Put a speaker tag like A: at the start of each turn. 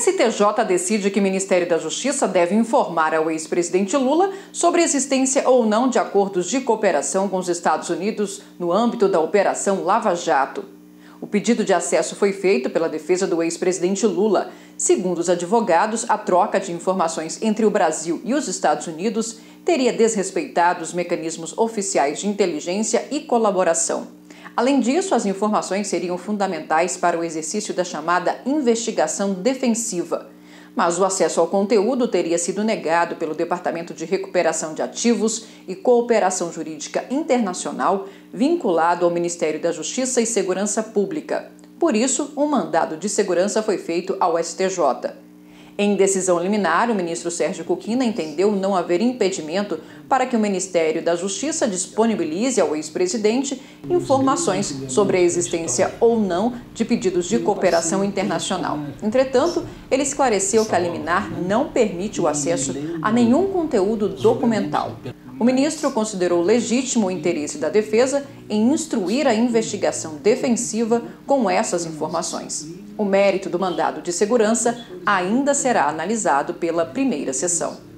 A: STJ decide que o Ministério da Justiça deve informar ao ex-presidente Lula sobre a existência ou não de acordos de cooperação com os Estados Unidos no âmbito da Operação Lava Jato. O pedido de acesso foi feito pela defesa do ex-presidente Lula. Segundo os advogados, a troca de informações entre o Brasil e os Estados Unidos teria desrespeitado os mecanismos oficiais de inteligência e colaboração. Além disso, as informações seriam fundamentais para o exercício da chamada investigação defensiva. Mas o acesso ao conteúdo teria sido negado pelo Departamento de Recuperação de Ativos e Cooperação Jurídica Internacional, vinculado ao Ministério da Justiça e Segurança Pública. Por isso, um mandado de segurança foi feito ao STJ. Em decisão liminar, o ministro Sérgio Kukina entendeu não haver impedimento para que o Ministério da Justiça disponibilize ao ex-presidente informações sobre a existência ou não de pedidos de cooperação internacional. Entretanto, ele esclareceu que a liminar não permite o acesso a nenhum conteúdo documental. O ministro considerou legítimo o interesse da defesa em instruir a investigação defensiva com essas informações. O mérito do mandado de segurança ainda será analisado pela primeira sessão.